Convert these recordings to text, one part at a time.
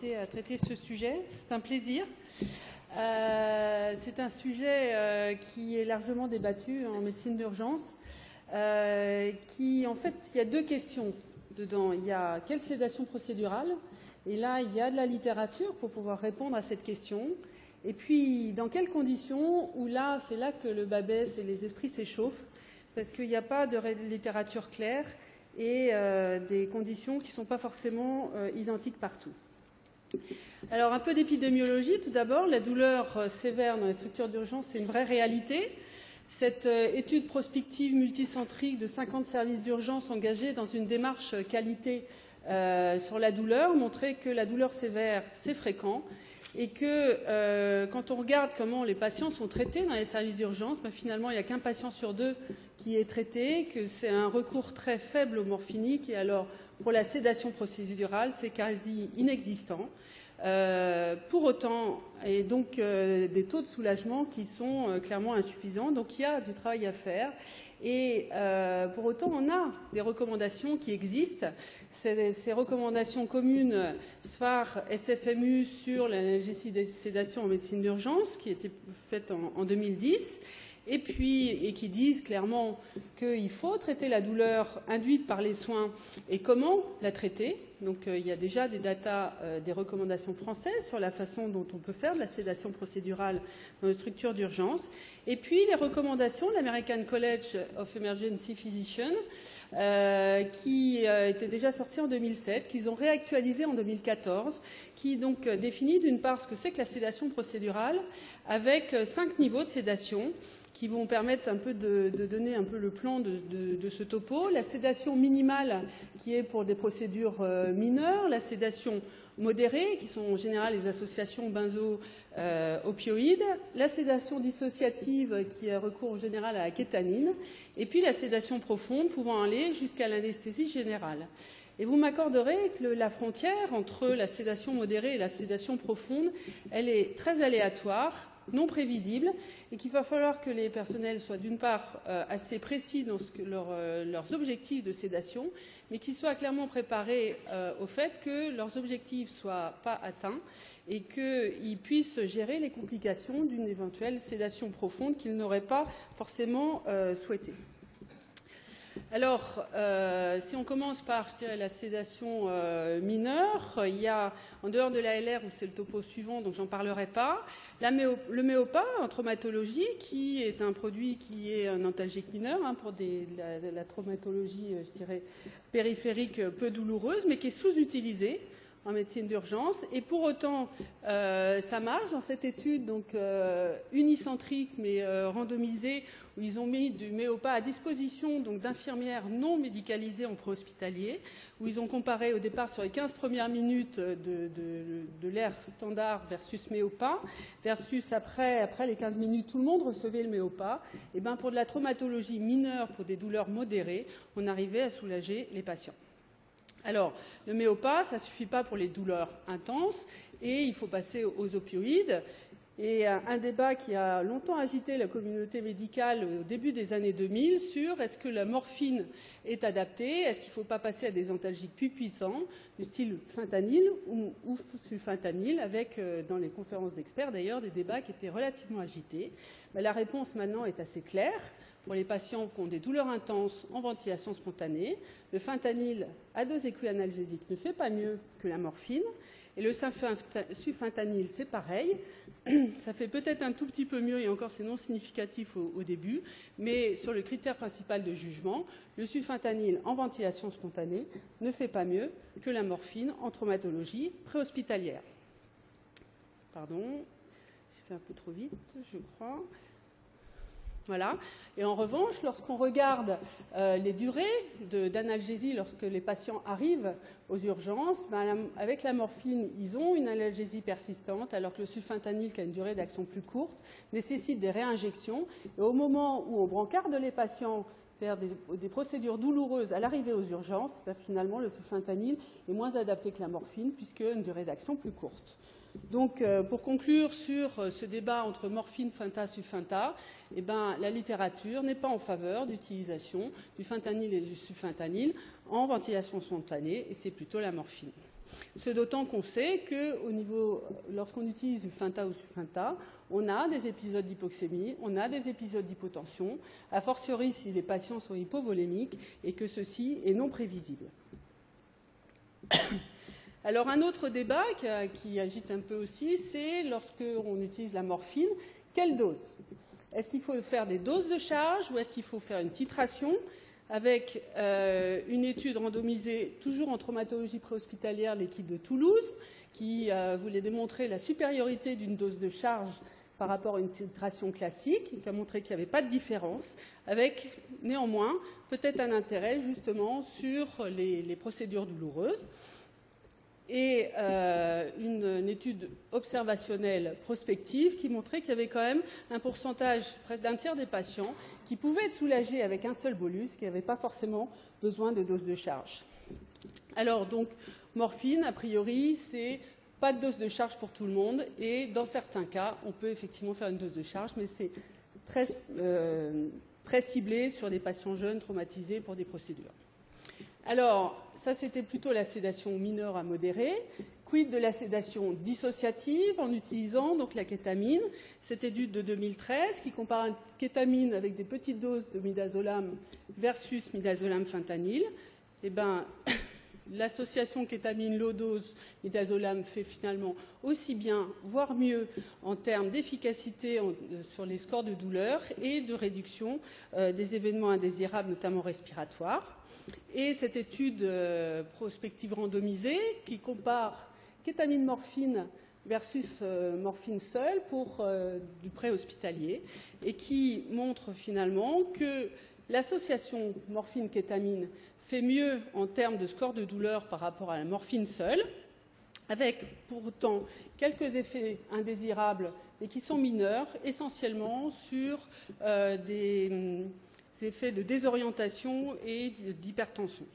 m'inviter à traiter ce sujet. C'est un plaisir. C'est un sujet qui est largement débattu en médecine d'urgence. En fait, il y a deux questions dedans. Il y a quelle sédation procédurale? Et là, il y a de la littérature pour pouvoir répondre à cette question. Et puis, dans quelles conditions? Où là, c'est là que le bas baisse et les esprits s'échauffent, parce qu'il n'y a pas de littérature claire et des conditions qui ne sont pas forcément identiques partout. Alors, un peu d'épidémiologie, tout d'abord. La douleur sévère dans les structures d'urgence, c'est une vraie réalité. Cette étude prospective multicentrique de 50 services d'urgence engagés dans une démarche qualité sur la douleur montrait que la douleur sévère, c'est fréquent, et que quand on regarde comment les patients sont traités dans les services d'urgence, finalement, il n'y a qu'un patient sur deux qui est traité, que c'est un recours très faible au morphinique, et alors pour la sédation procédurale, c'est quasi inexistant. Pour autant, et donc des taux de soulagement qui sont clairement insuffisants. Donc il y a du travail à faire. Et pour autant, on a des recommandations qui existent. Ces recommandations communes SPHAR, SFMU sur l'analgésie des sédations en médecine d'urgence, qui étaient faites en 2010, et qui disent clairement qu'il faut traiter la douleur induite par les soins et comment la traiter. Donc il y a déjà des datas, des recommandations françaises sur la façon dont on peut faire de la sédation procédurale dans les structures d'urgence. Et puis les recommandations de l'American College of Emergency Physicians, qui étaient déjà sorties en 2007, qu'ils ont réactualisées en 2014, qui donc définit d'une part ce que c'est que la sédation procédurale, avec 5 niveaux de sédation, qui vont permettre un peu de donner un peu le plan de ce topo. La sédation minimale, qui est pour des procédures mineures, la sédation modérée, qui sont en général les associations benzo-opioïdes, la sédation dissociative, qui a recours en général à la kétamine, et puis la sédation profonde, pouvant aller jusqu'à l'anesthésie générale. Et vous m'accorderez que la frontière entre la sédation modérée et la sédation profonde, elle est très aléatoire, non prévisible, et qu'il va falloir que les personnels soient d'une part assez précis dans leurs objectifs de sédation, mais qu'ils soient clairement préparés au fait que leurs objectifs ne soient pas atteints et qu'ils puissent gérer les complications d'une éventuelle sédation profonde qu'ils n'auraient pas forcément souhaitée. Alors, si on commence par, je dirais, la sédation mineure, il y a, en dehors de la LR, où c'est le topo suivant, donc j'en parlerai pas, le Méopa en traumatologie, qui est un produit qui est un antalgique mineur pour la traumatologie, je dirais, périphérique peu douloureuse, mais qui est sous-utilisé en médecine d'urgence. Et pour autant, ça marche dans cette étude donc unicentrique mais randomisée, où ils ont mis du Méopa à disposition d'infirmières non médicalisées en préhospitalier, où ils ont comparé au départ sur les 15 premières minutes de l'ère standard versus Méopa, versus après les 15 minutes, tout le monde recevait le Méopa. Et bien pour de la traumatologie mineure, pour des douleurs modérées, on arrivait à soulager les patients. Alors, le Méopa, ça ne suffit pas pour les douleurs intenses et il faut passer aux opioïdes. Et un débat qui a longtemps agité la communauté médicale au début des années 2000 sur est-ce que la morphine est adaptée, est-ce qu'il ne faut pas passer à des antalgiques plus puissants, du style fentanyl ou sulfentanyl, avec, dans les conférences d'experts d'ailleurs, des débats qui étaient relativement agités. La réponse maintenant est assez claire. Pour les patients qui ont des douleurs intenses en ventilation spontanée, le fentanyl à dose équianalgésique ne fait pas mieux que la morphine. Et le sulfentanyl, c'est pareil. Ça fait peut-être un tout petit peu mieux, et encore c'est non significatif au début, mais sur le critère principal de jugement, le sulfentanyl en ventilation spontanée ne fait pas mieux que la morphine en traumatologie préhospitalière. Pardon, j'ai fait un peu trop vite, je crois. Voilà. Et en revanche, lorsqu'on regarde les durées d'analgésie lorsque les patients arrivent aux urgences, avec la morphine, ils ont une analgésie persistante, alors que le sulfentanyl, qui a une durée d'action plus courte, nécessite des réinjections. Et au moment où on brancarde les patients vers des procédures douloureuses à l'arrivée aux urgences, finalement, le sulfentanyl est moins adapté que la morphine, puisqu'il a une durée d'action plus courte. Donc, pour conclure sur ce débat entre morphine, fenta, sulfenta, la littérature n'est pas en faveur d'utilisation du fentanyl et du sulfentanyl en ventilation spontanée, et c'est plutôt la morphine. Ce d'autant qu'on sait que lorsqu'on utilise du Feinta ou Sufinta, on a des épisodes d'hypoxémie, on a des épisodes d'hypotension, a fortiori si les patients sont hypovolémiques et que ceci est non prévisible. Alors un autre débat qui agite un peu aussi, c'est lorsqu'on utilise la morphine, quelle dose? Est-ce qu'il faut faire des doses de charge ou est-ce qu'il faut faire une titration avec une étude randomisée toujours en traumatologie préhospitalière, l'équipe de Toulouse, qui voulait démontrer la supériorité d'une dose de charge par rapport à une titration classique, et qui a montré qu'il n'y avait pas de différence, avec néanmoins peut-être un intérêt justement sur les procédures douloureuses. Et une étude observationnelle prospective qui montrait qu'il y avait quand même un pourcentage, presque d'un tiers des patients, qui pouvaient être soulagés avec un seul bolus, qui n'avaient pas forcément besoin de dose de charge. Alors, donc, morphine, a priori, c'est pas de dose de charge pour tout le monde, et dans certains cas, on peut effectivement faire une dose de charge, mais c'est très ciblé sur des patients jeunes traumatisés pour des procédures. Alors, ça, c'était plutôt la sédation mineure à modérée. Quid de la sédation dissociative en utilisant donc la kétamine? Cette étude de 2013 qui compare une kétamine avec des petites doses de midazolam versus midazolam fentanyl. Eh bien, l'association kétamine low dose midazolam fait finalement aussi bien, voire mieux, en termes d'efficacité sur les scores de douleur et de réduction des événements indésirables, notamment respiratoires. Et cette étude prospective randomisée qui compare kétamine-morphine versus morphine seule pour du préhospitalier et qui montre finalement que l'association morphine-kétamine fait mieux en termes de score de douleur par rapport à la morphine seule, avec pour autant quelques effets indésirables mais qui sont mineurs, essentiellement sur des effets de désorientation et d'hypertension.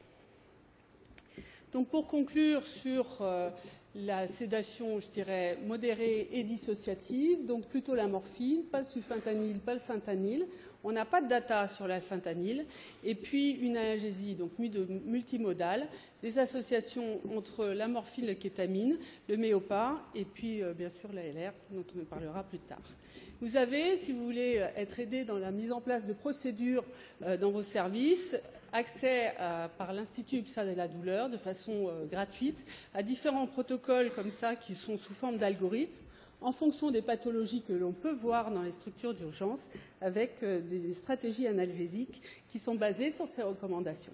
Donc pour conclure sur la sédation, je dirais, modérée et dissociative, donc plutôt la morphine, pas le sufentanil, pas le fentanyl. On n'a pas de data sur l'alfentanyl. Et puis une analgésie donc multimodale, des associations entre la morphine, le kétamine, le méopa et puis bien sûr l'ALR, dont on parlera plus tard. Vous avez, si vous voulez être aidé dans la mise en place de procédures dans vos services, accès par l'Institut UPSA de la douleur de façon gratuite à différents protocoles comme ça qui sont sous forme d'algorithmes en fonction des pathologies que l'on peut voir dans les structures d'urgence avec des stratégies analgésiques qui sont basées sur ces recommandations.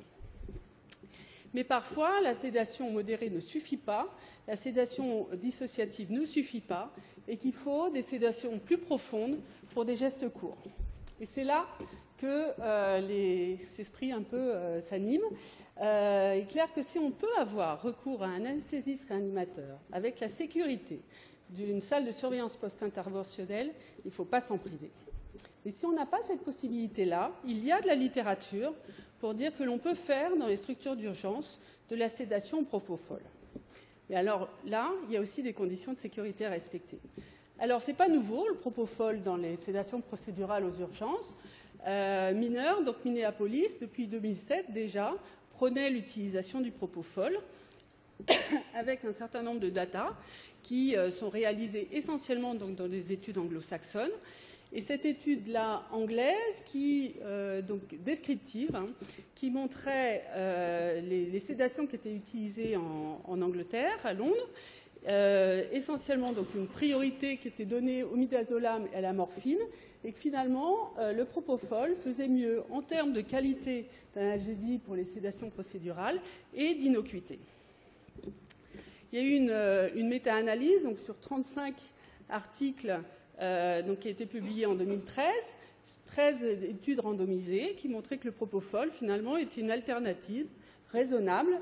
Mais parfois, la sédation modérée ne suffit pas, la sédation dissociative ne suffit pas et qu'il faut des sédations plus profondes pour des gestes courts. Et c'est là que les esprits un peu s'animent. Il est clair que si on peut avoir recours à un anesthésiste réanimateur avec la sécurité d'une salle de surveillance post-interventionnelle, il ne faut pas s'en priver. Et si on n'a pas cette possibilité-là, il y a de la littérature pour dire que l'on peut faire dans les structures d'urgence de la sédation au propofol. Et alors là, il y a aussi des conditions de sécurité à respecter. Alors, ce n'est pas nouveau, le propofol dans les sédations procédurales aux urgences. Mineurs, donc Minneapolis, depuis 2007 déjà, prônait l'utilisation du propofol avec un certain nombre de data qui sont réalisées essentiellement donc, dans des études anglo-saxonnes. Et cette étude-là anglaise, donc descriptive, qui montrait les sédations qui étaient utilisées en Angleterre, à Londres, essentiellement donc une priorité qui était donnée au midazolam et à la morphine, et que finalement le propofol faisait mieux en termes de qualité d'analgésie pour les sédations procédurales et d'innocuité. Il y a eu une méta-analyse donc sur 35 articles donc, qui a été publiée en 2013, 13 études randomisées qui montraient que le propofol finalement était une alternative raisonnable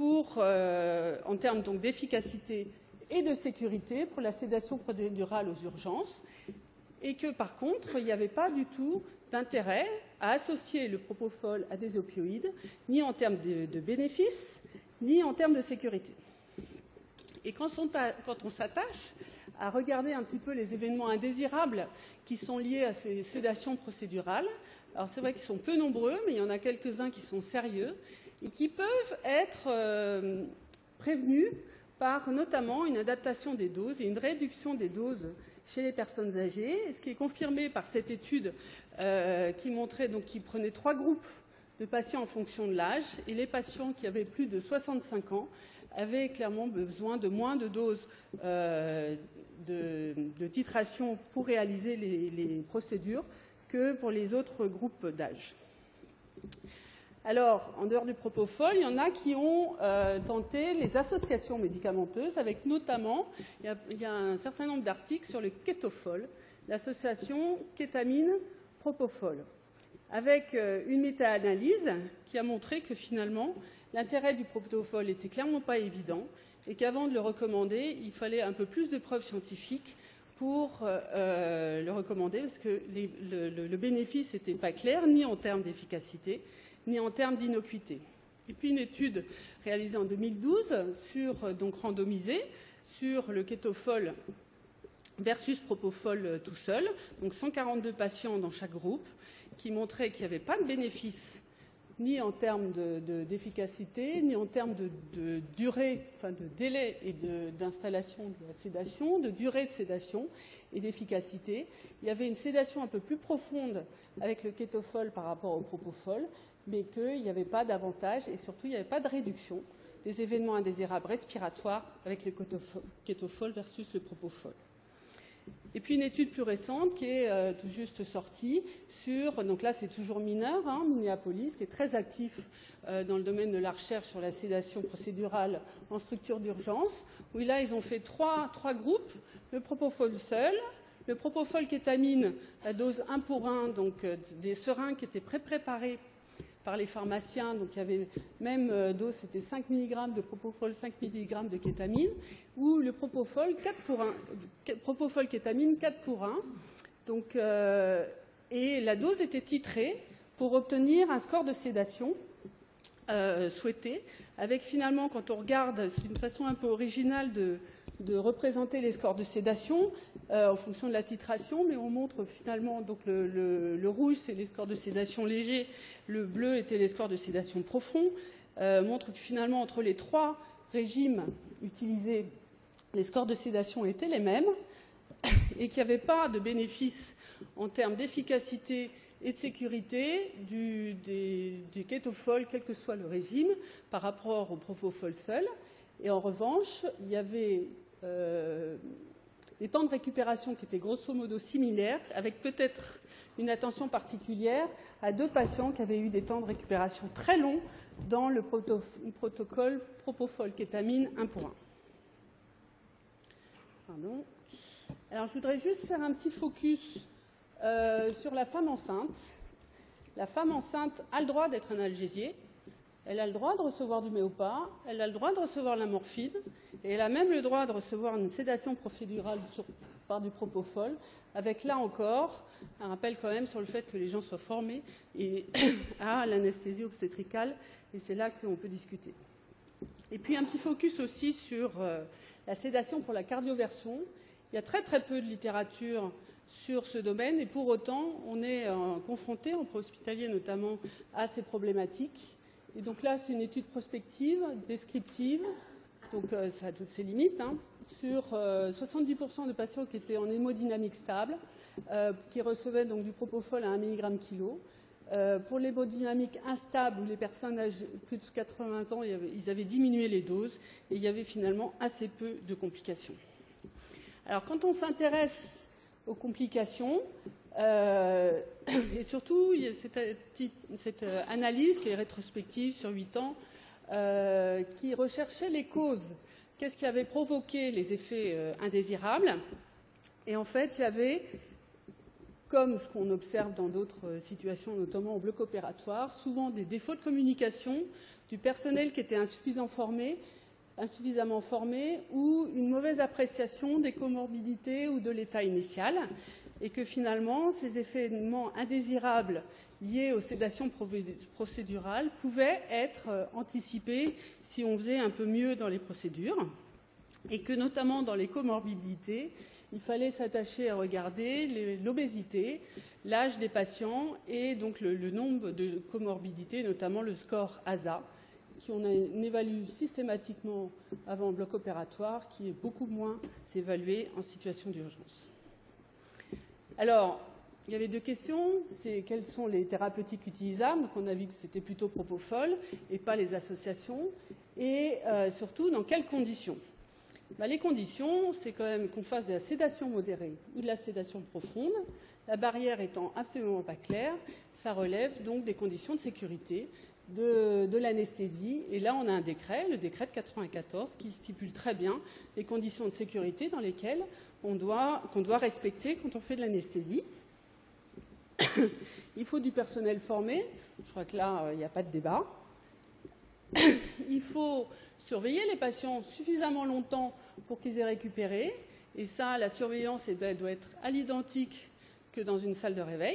en termes donc d'efficacité et de sécurité pour la sédation procédurale aux urgences, et que par contre, il n'y avait pas du tout d'intérêt à associer le propofol à des opioïdes, ni en termes de bénéfices, ni en termes de sécurité. Et quand on s'attache à regarder un petit peu les événements indésirables qui sont liés à ces sédations procédurales, alors c'est vrai qu'ils sont peu nombreux, mais il y en a quelques-uns qui sont sérieux et qui peuvent être prévenus par notamment une adaptation des doses et une réduction des doses chez les personnes âgées, ce qui est confirmé par cette étude qui montrait, donc, qui prenait 3 groupes de patients en fonction de l'âge, et les patients qui avaient plus de 65 ans avaient clairement besoin de moins de doses de titration pour réaliser les procédures que pour les autres groupes d'âge. Alors, en dehors du propofol, il y en a qui ont tenté les associations médicamenteuses, avec notamment, il y a un certain nombre d'articles sur le kétofol, l'association kétamine-propofol, avec une méta-analyse qui a montré que finalement, l'intérêt du propofol n'était clairement pas évident et qu'avant de le recommander, il fallait un peu plus de preuves scientifiques pour le recommander, parce que le bénéfice n'était pas clair, ni en termes d'efficacité, ni en termes d'innocuité. Et puis une étude réalisée en 2012, donc randomisée, sur le kétofol versus propofol tout seul, donc 142 patients dans chaque groupe, qui montrait qu'il n'y avait pas de bénéfice ni en termes d'efficacité, ni en termes de durée, enfin de délai et d'installation de la sédation, de durée de sédation et d'efficacité. Il y avait une sédation un peu plus profonde avec le kétofol par rapport au propofol, mais qu'il n'y avait pas d'avantage et surtout il n'y avait pas de réduction des événements indésirables respiratoires avec le kétofol versus le propofol. Et puis une étude plus récente qui est tout juste sortie sur, donc là c'est toujours mineur, Minneapolis, qui est très actif dans le domaine de la recherche sur la sédation procédurale en structure d'urgence, où là ils ont fait trois groupes, le propofol seul, le propofol kétamine à dose 1 pour 1, donc des seringues qui étaient pré-préparées par les pharmaciens, donc il y avait même dose, c'était 5 mg de propofol, 5 mg de kétamine, ou le propofol 4 pour 1, propofol kétamine 4 pour 1, donc, et la dose était titrée pour obtenir un score de sédation souhaité, avec finalement, quand on regarde, c'est une façon un peu originale de représenter les scores de sédation en fonction de la titration, mais on montre finalement, donc le rouge c'est les scores de sédation légers, le bleu était les scores de sédation profond, montre que finalement entre les 3 régimes utilisés, les scores de sédation étaient les mêmes et qu'il n'y avait pas de bénéfice en termes d'efficacité et de sécurité du kétofol, quel que soit le régime, par rapport au propofol seul. Et en revanche, il y avait des temps de récupération qui étaient grosso modo similaires, avec peut-être une attention particulière à 2 patients qui avaient eu des temps de récupération très longs dans le protocole propofol kétamine 1 pour 1. Pardon. Alors, je voudrais juste faire un petit focus sur la femme enceinte. La femme enceinte a le droit d'être analgésiée. Elle a le droit de recevoir du Méopa, elle a le droit de recevoir la morphine, et elle a même le droit de recevoir une sédation procédurale par du propofol, avec là encore un rappel quand même sur le fait que les gens soient formés à l'anesthésie obstétricale, et c'est là qu'on peut discuter. Et puis un petit focus aussi sur la sédation pour la cardioversion. Il y a très très peu de littérature sur ce domaine, et pour autant on est confronté, en préhospitalier notamment, à ces problématiques. Et donc là, c'est une étude prospective, descriptive, donc ça a toutes ses limites, sur 70% de patients qui étaient en hémodynamique stable, qui recevaient donc du propofol à 1 mg kilo. Pour l'hémodynamique instable, où les personnes âgées plus de 80 ans, ils avaient diminué les doses, et il y avait finalement assez peu de complications. Alors, quand on s'intéresse aux complications, et surtout, il y a cette analyse qui est rétrospective sur 8 ans, qui recherchait les causes. Qu'est-ce qui avait provoqué les effets indésirables? Et en fait, il y avait, comme ce qu'on observe dans d'autres situations, notamment au bloc opératoire, souvent des défauts de communication du personnel qui était insuffisamment formé ou une mauvaise appréciation des comorbidités ou de l'état initial. Et que finalement, ces événements indésirables liés aux sédations procédurales pouvaient être anticipés si on faisait un peu mieux dans les procédures, et que notamment dans les comorbidités, il fallait s'attacher à regarder l'obésité, l'âge des patients et donc le nombre de comorbidités, notamment le score ASA, qu'on évalue systématiquement avant le bloc opératoire, qui est beaucoup moins évalué en situation d'urgence. Alors, il y avait deux questions, c'est quelles sont les thérapeutiques utilisables, donc on a vu que c'était plutôt propofol et pas les associations, et surtout dans quelles conditions. Les conditions, c'est quand même qu'on fasse de la sédation modérée ou de la sédation profonde, la barrière étant absolument pas claire, ça relève donc des conditions de sécurité de l'anesthésie, et là on a un décret, le décret de 94, qui stipule très bien les conditions de sécurité dans lesquelles qu'on doit respecter quand on fait de l'anesthésie. Il faut du personnel formé, je crois que là, il n'y a pas de débat. Il faut surveiller les patients suffisamment longtemps pour qu'ils aient récupéré. Et ça, la surveillance doit être à l'identique que dans une salle de réveil.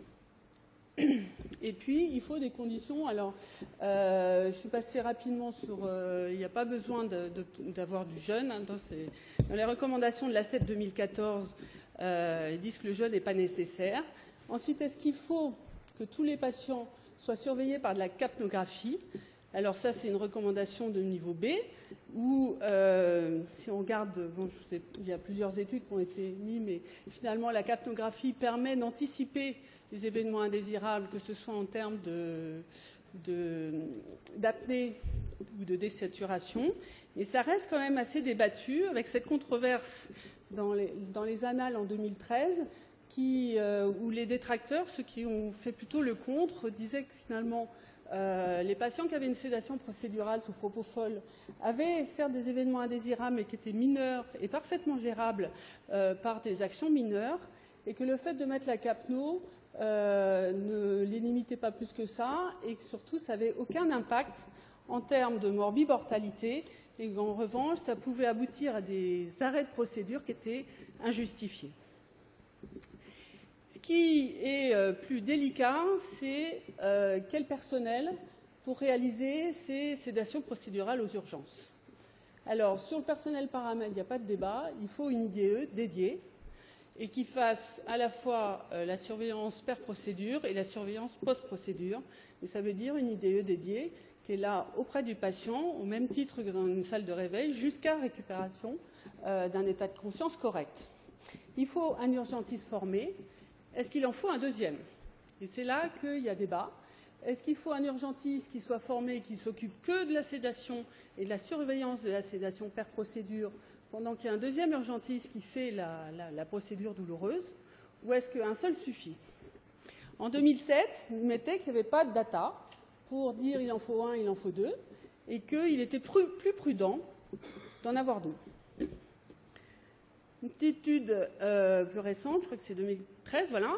Et puis, il faut des conditions. Alors, je suis passée rapidement sur... il n'y a pas besoin d'avoir du jeûne. Hein, dans les recommandations de l'ACEP 2014, ils disent que le jeûne n'est pas nécessaire. Ensuite, est-ce qu'il faut que tous les patients soient surveillés par de la capnographie? Alors ça, c'est une recommandation de niveau B, où si on regarde, bon, il y a plusieurs études qui ont été mises, mais finalement la capnographie permet d'anticiper les événements indésirables, que ce soit en termes d'apnée ou de désaturation. Mais ça reste quand même assez débattu, avec cette controverse dans les annales en 2013, où les détracteurs, ceux qui ont fait plutôt le contre, disaient que finalement les patients qui avaient une sédation procédurale sous propofol avaient certes des événements indésirables, mais qui étaient mineurs et parfaitement gérables par des actions mineures, et que le fait de mettre la capno ne les limitait pas plus que ça, et que surtout ça n'avait aucun impact en termes de morbimortalité, et qu'en revanche ça pouvait aboutir à des arrêts de procédure qui étaient injustifiés. Ce qui est plus délicat, c'est quel personnel pour réaliser ces sédations procédurales aux urgences. Alors, sur le personnel paramètre, il n'y a pas de débat. Il faut une IDE dédiée et qui fasse à la fois la surveillance per-procédure et la surveillance post-procédure. Et ça veut dire une IDE dédiée qui est là auprès du patient, au même titre que dans une salle de réveil, jusqu'à récupération d'un état de conscience correct. Il faut un urgentiste formé. Est-ce qu'il en faut un deuxième? Et c'est là qu'il y a débat. Est-ce qu'il faut un urgentiste qui soit formé et qui s'occupe que de la sédation et de la surveillance de la sédation per procédure, pendant qu'il y a un deuxième urgentiste qui fait la procédure douloureuse? Ou est-ce qu'un seul suffit? En 2007, vous mettez qu'il n'y avait pas de data pour dire il en faut un, il en faut deux, et qu'il était plus prudent d'en avoir deux. Une petite étude plus récente, je crois que c'est 2013, voilà,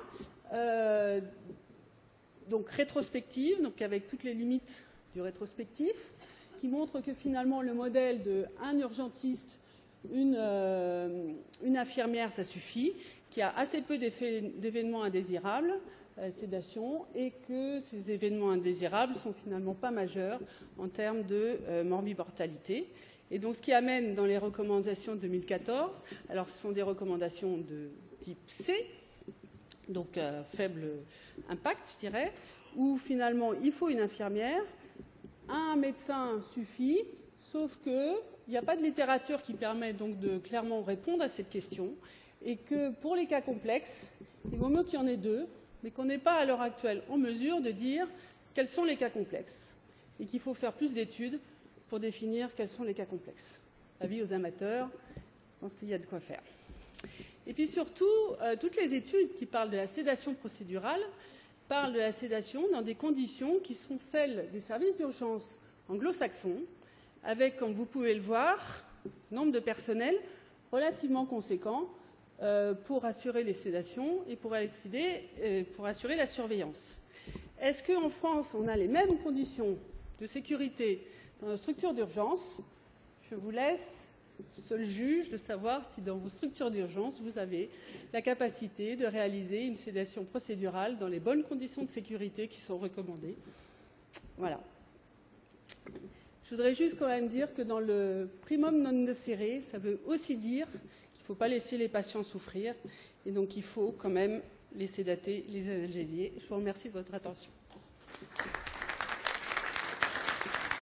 donc rétrospective, donc avec toutes les limites du rétrospectif, qui montre que finalement le modèle de un urgentiste, une infirmière, ça suffit, qu'il y a assez peu d'événements indésirables, sédation, et que ces événements indésirables sont finalement pas majeurs en termes de morbimortalité. Et donc, ce qui amène dans les recommandations de 2014, alors ce sont des recommandations de type C, donc faible impact, je dirais, où finalement il faut une infirmière, un médecin suffit, sauf qu'il n'y a pas de littérature qui permet donc de clairement répondre à cette question, et que pour les cas complexes, il vaut mieux qu'il y en ait deux, mais qu'on n'est pas à l'heure actuelle en mesure de dire quels sont les cas complexes, et qu'il faut faire plus d'études pour définir quels sont les cas complexes. Avis aux amateurs, je pense qu'il y a de quoi faire. Et puis surtout, toutes les études qui parlent de la sédation procédurale parlent de la sédation dans des conditions qui sont celles des services d'urgence anglo-saxons, avec, comme vous pouvez le voir, nombre de personnel relativement conséquent pour assurer les sédations et pour assurer la surveillance. Est-ce qu'en France, on a les mêmes conditions de sécurité dans nos structures d'urgence? Je vous laisse seul juge de savoir si dans vos structures d'urgence, vous avez la capacité de réaliser une sédation procédurale dans les bonnes conditions de sécurité qui sont recommandées. Voilà. Je voudrais juste quand même dire que dans le primum non nocere, ça veut aussi dire qu'il ne faut pas laisser les patients souffrir et donc il faut quand même les sédater, les analgésier. Je vous remercie de votre attention.